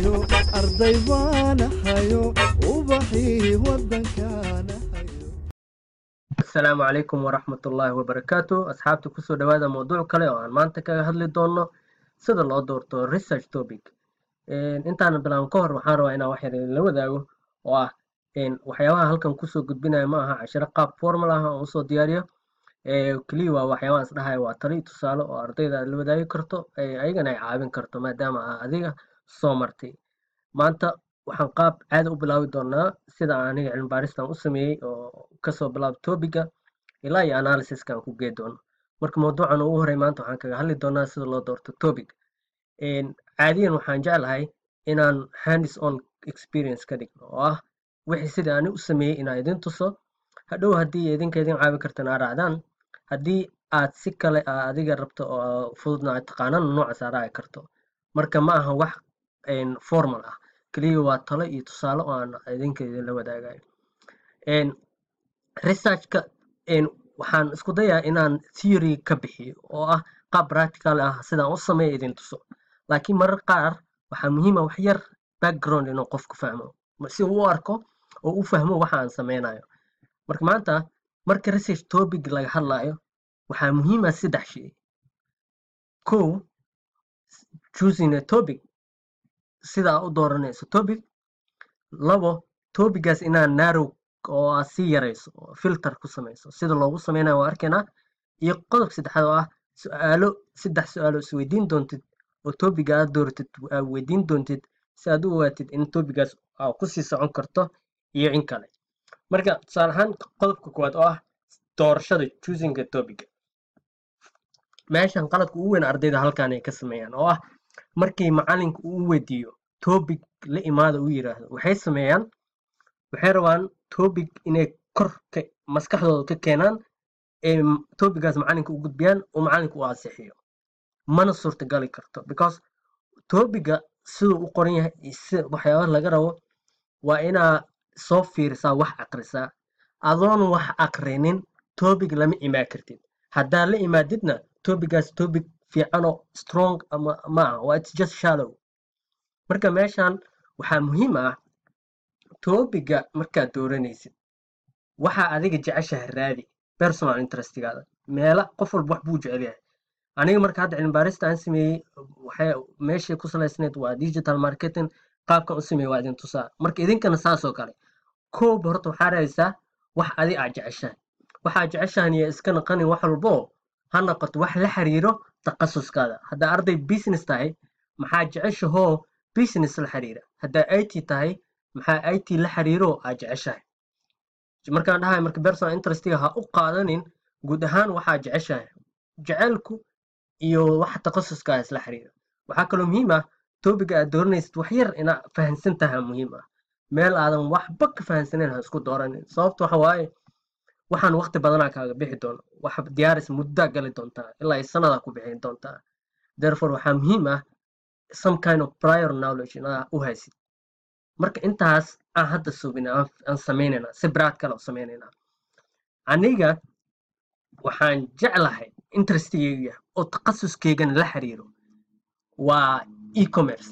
hayo arday baan hayo ubaxii wadankaana hayo. السلام عليكم ورحمة الله وبركاته. أصحابتي كسو دوادا موضوع كله وعن مانتك هدلي دونه سيدا لو دورتو research topic. intaan bilaan ka hor waxaan rabaa inaan wax yar la wadaago oo ah waxyaabaha halkan kusoo gudbinaya ma aha cashiro qaab formal ah oo usoo diyaariyo kaliya waa waxyaabaha is dhahaya waa talo iyo tusaale oo ardayda aad la wadaagi karto ayagana ay caawin karto maadaama adiga soo martay. maanta waxaan qaab caadi u bilaabi doonaa sida aniga cilmi baaristan u sameeyey oo kasoo bilaabo topiga ilaa iyo analysiskan ku gee doono. marka mawduucan ugu horey maanta waxaan kaga hadli doonaa sida loo doorto topic. caadiyan waxaan jeclahay inaan hands on experience ka dhigno oo ah wixii sida ani u sameeyey inaan idin tuso hadhow haddii idinka idin caawi kartan aa raacdaan haddii aad si kale adiga rabto oo fududna aad taqaanaan noocaas aa raaci karto. marka ma aha wax formal ah kaliya waa talo iyo tusaale oo aan idinka idinla wadaagayo. researchka waxaan isku dayaa inaan theory ka bixiyo oo ah qaab practical ah sidaan u sameeyo idin tuso. laakiin marar qaar waxaa muhiim ah wax yar background inuu qofku fahmo si uu u arko oo u fahmo waxa aan sameynayo. marka maanta marka research topic laga hadlayo waxaa muhiim ah 3 shay. kow, choosing a topic sida aad u dooranayso topic. 2, topigaas inaad narrow oo aad sii yarayso oo filter ku samayso sida loogu sameynayo waa arkaynaa. iyo qodob saddexaad oo ah su'aalo 3 su'aalo is weydiin doontid oo topiga aad dooratid aad weydiin doontid si aad u ogaatid in topigaas aad ku sii socon karto iyo in kale. marka tusaale ahaan qodobka koowaad oo ah doorashada choosing a topic. meeshan qaladka ugu weyn ardayda halkan ay ka sameeyaan oo ah markii macalinku uu weydiiyo topic la imaada uu yiraahdo waxay sameeyaan waxay rabaan topic inay kor maskaxdooda ka keenaan topigaas macalinka u gudbiyaan oo macalinku u ansixiyo. mana suurtagali karto because topiga siduu u qoran yahay waxyaabaha laga rabo waa inaa soo fiirisaa wax aqrisaa. adoon wax aqrinin topic lama imaan kartid. haddaa la imaadidna topigaas topic fiican oo strong ama ma aha waa it's just shallow. marka meeshan waxaa muhiim ah topiga markaad dooranaysid waxaa adiga jeceshahay raadi personal interestigaada meela qof walba wax buu jecel yahay. aniga marka hadda cilmi baarista aan sameeyey waxay meeshay ku salaysnayd waa digital marketing qaabkan u sameeyey waa idin tusaa. marka idinkana saas oo kale koob horta waxaa raadaysaa wax adi aad jeceshahay. waxaa jeceshahan iyo iska naqanin wax walbo ha noqoto wax la xiriiro takhasuskaada. haddaa arday business tahay maxaa jeceshahoo business la xiriira. haddaa IT tahay maxaa IT la xiriiro aad jeceshahay. markaan dhahay marka personal interestiga ha u qaadanin guud ahaan waxaa jeceshahay jecelku iyo wax takhasuska isla xiriira. waxaa kaloo muhiim ah topiga aad dooranaysid wax yar inaad fahansan tahay muhiim ah. meel aadan waxba ka fahansaneyn ha isku dooranin sababta waxa waaye waxaan waqti badanaa kaaga bixi doono wax diyaaris muddaa gali doontaa ilaa sanada ku bixin doontaa. therefore waxaa muhiim ah some kind of prior knowledge inaad u haysid. marka intaas aan hadda subina aan sameynayna si practical u sameynayna. aniga waxaan jeclahay interestigeyga oo takhasuskeygan la xiriiro waa e-commerce.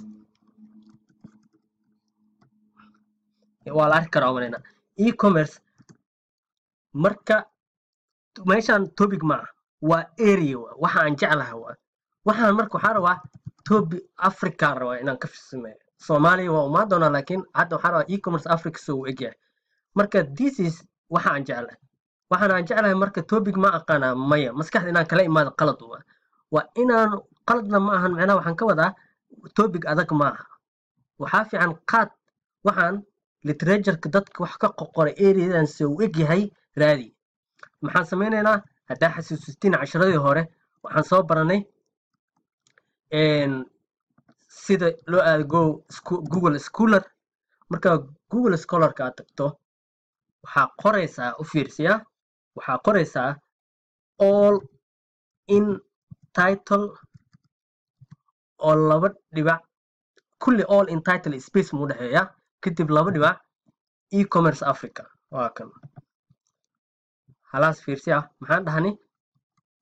waa la arki karaa umaleyna e-commerce. marka meeshaan topic maaha waa area waxa aan jeclahay waxaan marka waxaa rabaa topic Africa rabaa inaan ka sameeyo. Soomaaliya waa uma doonaa laakiin hadda waxaa rabaa e-commerce Africa soo u egyahay. marka this is waxa aan jeclahay. waxaan aan jeclahay marka topic ma aqaana maya maskaxda inaan kala imaado qalad waa inaan qaladna ma ahan macnaha waxaan ka wadaa topic adag maaha. waxaa fiican qaad waxaan literatureka dadka wax ka qoqoray areadan soo u egyahay raadi. maxaan sameynaynaa haddaa xasuusistiin casharadii hore waxaan soo baranay sida loo aado Google Scholar. marka Google Scholarka aad tagto waxaa qoraysaa u fiirsiyaa waxaa qoraysaa all in title oo 2 dhibac kulli all in title space mu dhaxeeya kadib 2 dhibac e-commerce Africa waa kan خلاص fiirsiya maxaan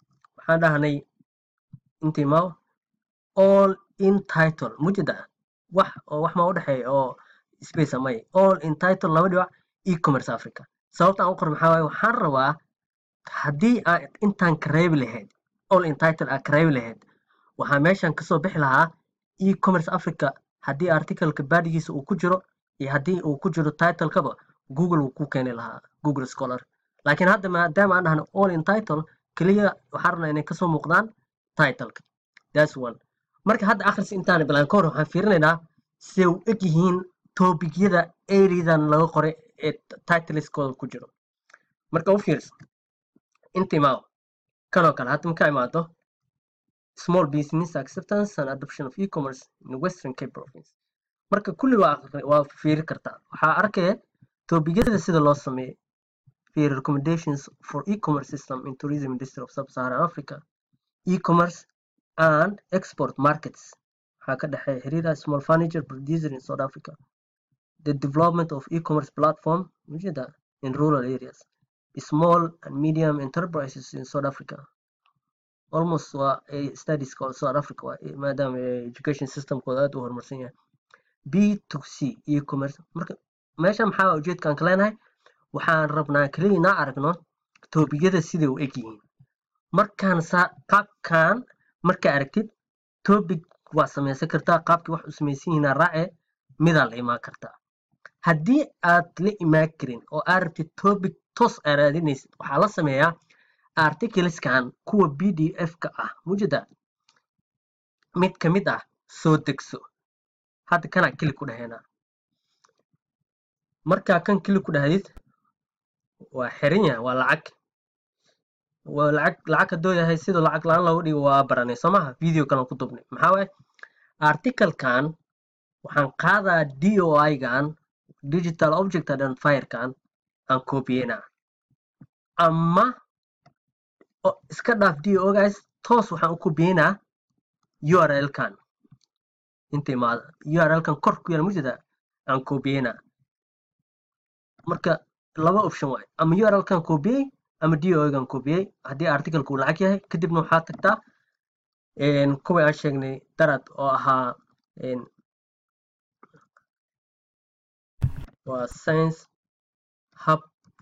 dhahnay intii ma all in title mujada wax ma u dhexeeya oo space amay all entitled laba dhibac e-commerce Africa sababta aan u qoray maxaa waaye waxaan rabaa haddii aan intaan ka reebi lahayd all entitled aan ka reebi lahayd waxaa meeshan kasoo bixi lahaa e-commerce Africa haddii articleka baadigiisa uu ku jiro iyo haddii uu ku jiro titlekaba Google wuu ku keeni lahaa Google Scholar laakiin hadda maadaama aan dhahno all entitled kaliya waxaan rabnaa inay kasoo muuqdaan titleka that's one marka hadda akhris intaan bilaan ka hor waxaan fiirinaynaa siday u eg yihiin topicyada areadan laga qoray ee titleskooda ku jiro marka u fiirso inta imaaw kanoo kale hadda markaa imaado small business acceptance and adoption of e-commerce in Western Cape Province marka kulli waa fiiri kartaa waxaa arkaya topicyada sida loo sameeyay for recommendations for e-commerce system in tourism industry of sub-Saharan Africa e-commerce and export markets waxaa ka dhexeeya xiriira small furniture producer in South Africa the development of e-commerce platform in rural areas small and medium enterprises in South Africa almost waa studies called South Africa maadaama education systemkooda aad u horumarsan yahay B2C e-commerce marka meesha maxaa ujeedkaan ka leenahay waxaan rabnaa kaliya inaan aragno topicyada siday u eg yihiin markaan qaabkan markaa aragtid topic waa samaysan kartaa qaabkii wax u samaysan yihiin raace midaa la imaan kartaa haddii aad la imaan karin oo aad rabtid topic toos aad raadinaysid waxaa la sameeyaa articleskan kuwa PDF-ka ah mujada mid ka mid ah soo degso hadda kanaa kili ku dhahaynaa markaa kan kili ku dhahdid waa xiran yahay waa lacag hadduu yahay sida lacag la-aan loogu dhigo waa baranay soo maha video kalan ku dubnay maxaa waaye articlekan waxaan qaadaa DOI-gan digital object identifier-kan aan koobiyeyna ama iska dhaaf DOI-gaas toos waxaan u koobiyeynaa URL-kan inta imaada URL-kan kor ku yaala mujada aan koobiyeynaa marka laba option waaye ama URL-kan koobiyey ama DOI-gan koobiyey haddii articleka uu lacag yahay kadibna waxaa tagtaa kuwii aan sheegnay darad oo ahaa waa science hub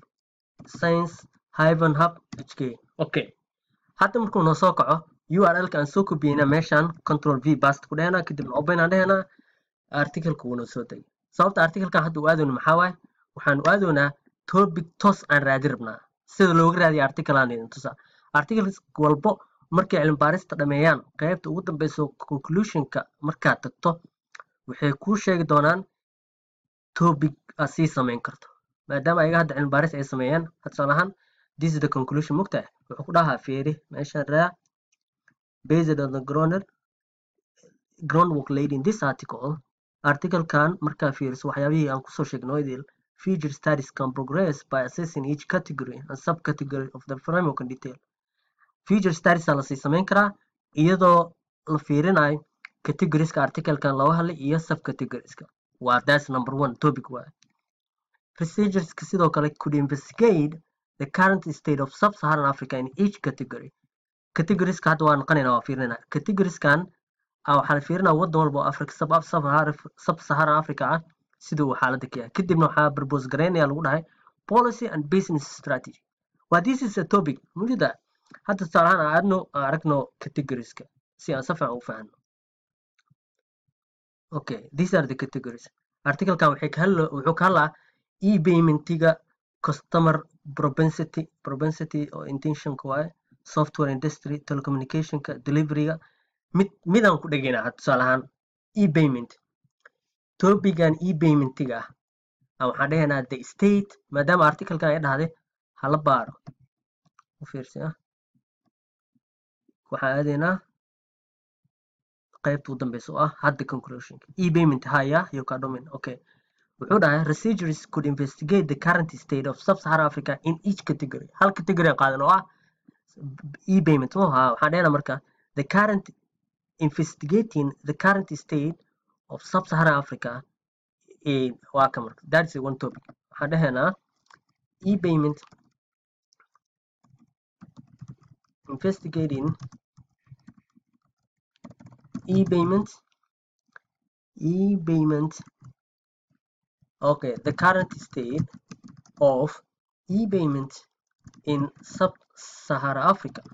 hk okay hadda markuu noo soo kaco URL-ka aan soo koobiyeyna meeshaan control V bast ku dhahanaa kadibna open aan dhahanaa articleka wuu noo soo degay sababta articlekan hadda u aadayno maxaa waaye waxaan u aadoonaa topic toos aan raadi rabnaa sida looga raadiyo article aan idin tusaa articles walbo markay cilmi baarista dhameeyaan qaybta ugu dambeyso conclusionka markaad tagto waxay kuu sheegi doonaan topic aad sii samayn karto maadaama ayaga hadda cilmi baaris ay sameeyaan tusaale ahaan this is the conclusion mugtahay wuxuu ku dhahaa fiiri meeshaan raac based on the groundwork laid in this articlekan markaa fiiriso waxyaabihii aan kusoo sheegnay idil future studies can progress by assessing each category and subcategory of the framework in detail future studies la sii samayn karaa iyadoo la fiirinayo categorieska articlekan looga hadlay iyo subcategorieska waa that's number 1 topic waa researcherska sidoo kale could investigate the current state of sub-Saharan Africa in each category categorieska hadda waa noqonaynaa waa fiirinaa categorieskan waxaa la fiirinaa waddan walba oo Africa sub-Saharan Africa ah siduu uu xaaladda ka yahay kadibna waxaa propose garaynaya lagu dhahay policy and business strategy waa this is a topic mujida hadda tusaale ahaan aan aragno categorieska si aan si fiican u fahanno okay these are the categories articlekan wuxuu ka hadlaa e-paymentiga customer propensity oo intentionka waaye software industry telecommunicationka deliveryga midaan ku dhageynaa tusaale ahaan e-payment topigan e-paymentiga ah waxaan dhahaynaa the state maadaama articlekan ay dhahday hala baaro u fiirsi waxaan aadaynaa qaybta u dambeysa oo ah hadda conclusionka e-payment haya iyo ka domain okay wuxuu dhahay researchers could investigate the current state of sub-Saharan Africa in each category hal category aan qaadan oo ah e-payment waxaan dhahaynaa marka the current investigating the current state of sub-Saharan Africa waa ka marka that's one topic waxaan dhahaynaa e-payment investigating e-payment e-payment. Okay, the current state of e-payment in sub-Sahara Africa.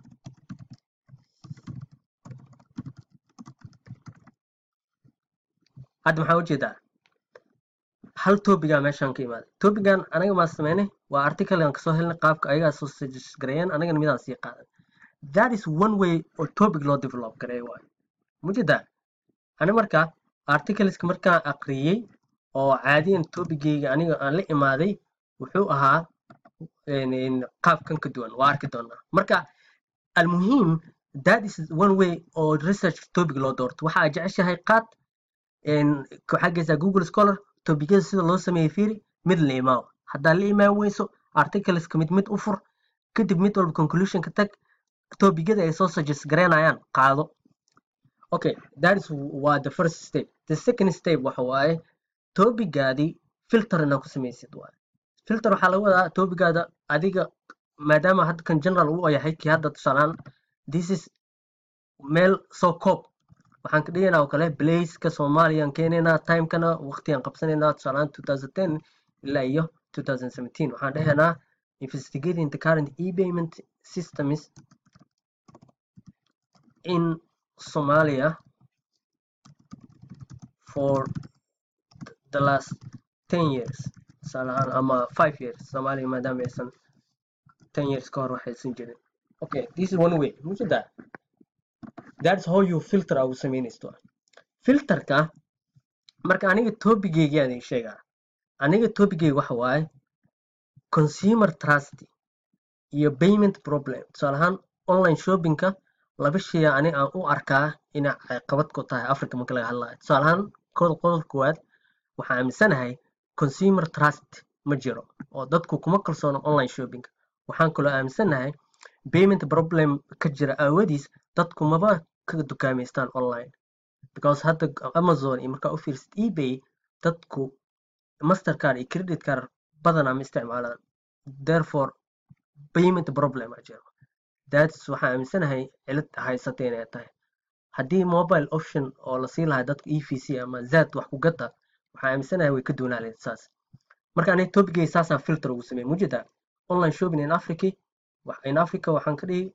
hadda maxaa ujeedaa hal topiga meeshaan ka imaaday topigan anaga maa sameynay waa article aan kasoo helnay qaabka ayagaa soo suggest gareeyeen anagana midaan sii qaadan that is one way oo topic loo develop gareeyo waayo mujeedaa ani markaa articleska markaan aqriyey oo caadiyan topigayga aniga aan la imaaday wuxuu ahaa qaabkan ka duwan waa arki doonaa marka almuhiim that is one way oo research topic loo doorto waxaa jeceshahay qaad waxaa geysaa Google Scholar topicada sida loo sameeyo fiiri mid la imaaw haddaa la imaan weyso articleska mid u fur kadib mid walba conclusion ka tag topicada ay soo suggest gareynayaan qaado okay that is waa the first step the second step waxa waaye topigaadii filter inaad ku samaysid waaye filter waxaa laga wadaa topigaada adiga maadaama hadda kan general uu yahay kii hadda tusaalaan this is meel soo koob waxaan ka dhiganaa oo kale placeka Soomaaliyan keenaynaa timekana waqtigan qabsanaynaa tusaalaan 2010 ilaa iyo 2017 waxaan dhahaynaa investigating the current e-payment systems in Somalia for the last 10 years tusaalaan ama 5 years Soomaaliya maadaama aysan 10 years ka hor waxaysan jirin okay this is one way mujeedaa that's how you filter au sameynaysto filterka marka aniga topigayga aan sheegaa aniga topigayga waxa waaye consumer trust iyo payment problem tusaalahaan online shoppingka laba shay ani aan u arkaa ina caqabad ku tahay Africa marka laga hadlayo tusaalahaan qodob koowaad waxaan aaminsanahay consumer trust ma jiro oo dadku kuma kalsoono online shopping waxaan kaloo aaminsanahay payment problem ka jira aawadiis dadku maba ka dukaameystaan online because hadda Amazon iyo markaa u fiirsid eBay dadku Mastercard iyo credit card badanaa ma isticmaalaan therefore payment problem a jiro that's waxaan aaminsanahay cilad haysatay inay tahay haddii mobile option oo la siin lahaa dadku EVC ama Zaad wax ku gata waxaan aaminsanahay way ka doonaan lahayd saas marka aniga topigay saasaan filter ugu sameeyay mujeedaa online shopping in Africa waxaan ka dhigi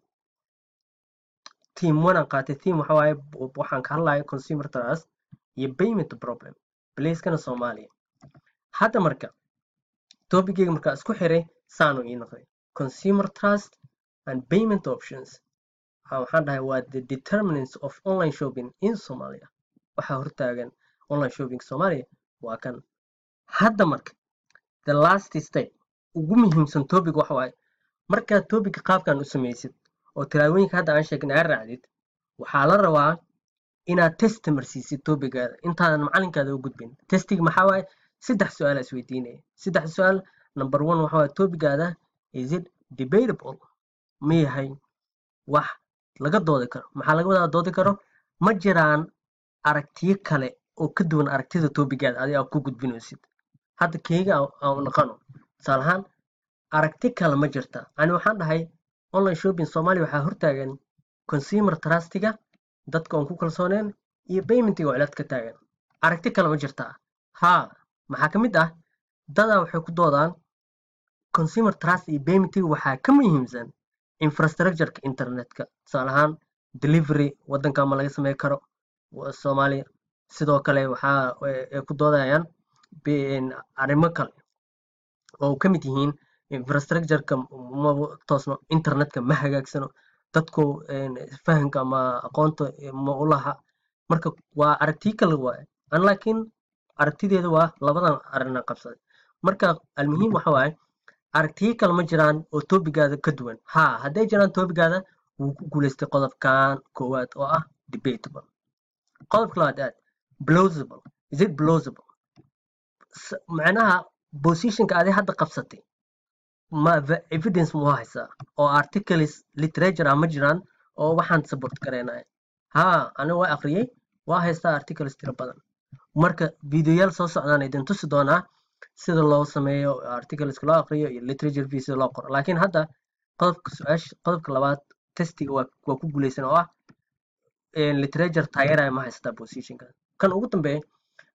team 1 aan qaatay team waxa waaye waxaan ka hadlayo consumer trust iyo payment problem placekana Soomaaliya hadda marka topigayga marka isku xiray saano ii noqday consumer trust and payment options waxaan dhahay waa the determinants of online shopping in Somalia waxa hortaagan online shopping Soomaaliya waa kan hadda marka the last step ugu muhiimsan topic waxa waaye marka topic qaabkan u sameeysid oo tilaawooyinka hadda aan sheegnay aad raacdid waxaa la rabaa inaad test marsiisid topigaada intaadan macalinkaada u gudbin testiga maxaa waaye 3 su'aal is weydiinaya 3 su'aal number 1 waxa waaye topigaada is it debatable ma yahay wax laga doodi karo maxaa laga wadaa doodi karo ma jiraan aragtiyo kale oo ka duwan aragtida topigaada adiga aad ku gudbinaysid hadda keyga aan naqano salahan aragti kale ma jirta ani waxaan dhahay online shopping Soomaaliya waxaa hortaagan consumer trustiga dadka aan ku kalsooneen iyo paymentiga oo cilad ka taagan aragti kale ma jirta ha maxaa ka mid ah dada waxay ku doodaan consumer trust iyo paymentiga waxaa ka muhiimsan infrastructure-ka internetka salahan delivery wadanka ma laga sameey karo Soomaaliya sidoo kale waxaa ay ku doodayaan arrimo kale oo ka mid yihiin infrastructure-ka ma toosno internetka ma hagaagsano dadku fahanka ama aqoonta ma u laha marka waa aragti kale waaye laakiin aragtideedu waa labadan arrin qabsaday marka almuhiim waxa waaye aragtiyo kale ma jiraan oo topigaada ka duwan ha hadday jiraan topigaada wuu ku guuleystay qodobkan koowaad oo ah debatable qodobka labaad plausible is it plausible macnaha positionka aad hadda qabsatay ma evidence mu haysaa oo articles literature ma jiraan oo waxaan support gareynaa ha aniga waa aqriyay waa haystaa articles tiro badan marka videoyaal soo socdaan idin tusi doonaa sida loo sameeyo articles loo aqriyo iyo literature piece loo qoro laakiin hadda qodobka labaad testiga waa ku guuleysan oo ah literature taageeraya ma haystaa positionka kan ugu dambeeya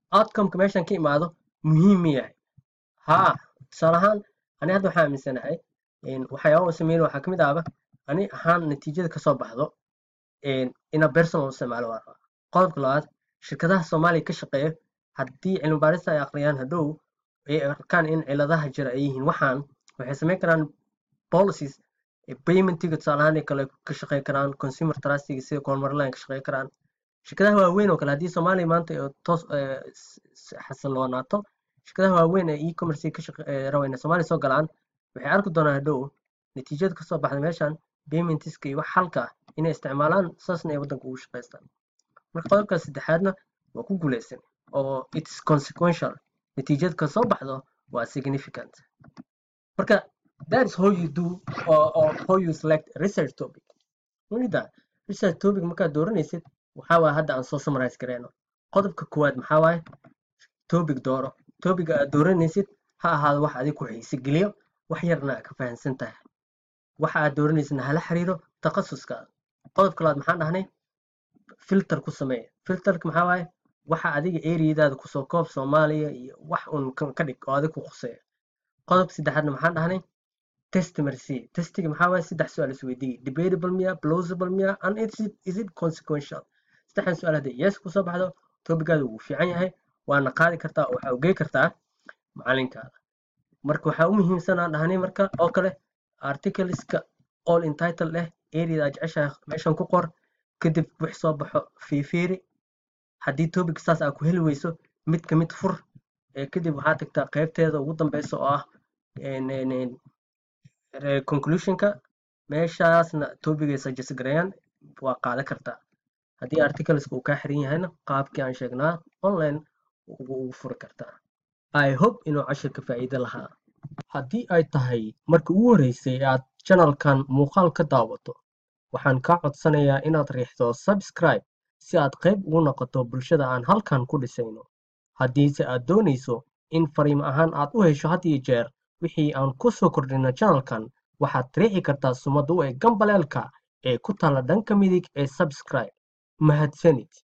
outcome-ka meeshan ka imaado muhiim ma yahay haa tusaale ahaan ani hadda waxaan aaminsanahay waxyaaba u sameyn waxaa kamid ahba ani ahaan natiijada kasoo baxdo ina personal u isticmaalo waa rabaa qodobka labaad shirkadaha soomaaliya ka shaqeeya haddii cilmi baarista ay akhriyaan hadhow ay arkaan in ciladaha jira ay yihiin waxaan waxay samayn karaan policies paymentiga tusaale ahaan kale ka shaqeyn karaan consumer trustiga sida kormarline ka shaqeyn karaan shirkadaha waaweyn oo kale haddii soomaaliya maanta toos xasilloonaato shirkadaha waaweyn ee e-commerce ka raba inay soomaaliya soo galaan waxay arki doonaan hadhow natiijada kasoo baxda meeshan paymentiska iyo wax xalka ah inay isticmaalaan saasna ay waddanka ugu shaqaystaan marka qodobka saddexaadna waa ku guuleysan oo it's consequential natiijada kasoo baxdo waa significant marka that is how you do or how you select research topic wida research topic markaad dooranaysid waxaa waaye hadda aan soo summarize gareyno qodobka koowaad maxaa waaye topic dooro topic aad dooranaysid ha ahaado wax adiga ku xiise geliyo wax yarna aad ka fahansan tahay waxa aad dooranaysidna hala xiriiro takhasuskaada qodobka labaad maxaan dhahnay filter ku samee filterka maxaa waaye waxa adiga areadaada kusoo koob soomaaliya iyo wax un ka dhig oo adiga ku khuseeya qodobka saddexaadna maxaan dhahnay test marsi testiga maxaa waaye saddex su-aal isweydiiye debatable miya plausible miya and is it consequential saddexdan su-aal hadday yes kusoo baxdo topigaada wuu fiican yahay waana qaadi kartaa oo waxaa ogey kartaa macalinkaada marka waxaa u muhiimsan aan dhahnay marka oo kale articleska all entitled leh areada aad jeceshahay meeshan ku qor kadib wix soo baxo fiifiiri haddii topic saas aad ku heli weyso mid ka mid fur kadib waxaa tagtaa qaybteeda ugu dambeysa oo ah conclusionka meeshaasna topicay suggest gareeyaan waa qaadan kartaa haddii articleska uu kaa xiran yahayna qaabkii aan sheegnaa online ugu furi kartaa I hope inuu cashirka faa'iido lahaa haddii ay tahay markii ugu horeysay aad channelkan muuqaal ka daawato waxaan kaa codsanayaa inaad riixdo subscribe si aad qayb ugu noqoto bulshada aan halkan ku dhisayno haddiise aad doonayso in fariimo ahaan aad u hesho had iyo jeer wixii aan ku soo kordhino channelkan waxaad riixi kartaa sumada u eg gambaleelka ee ku taalla dhanka midig ee subscribe mahadsanid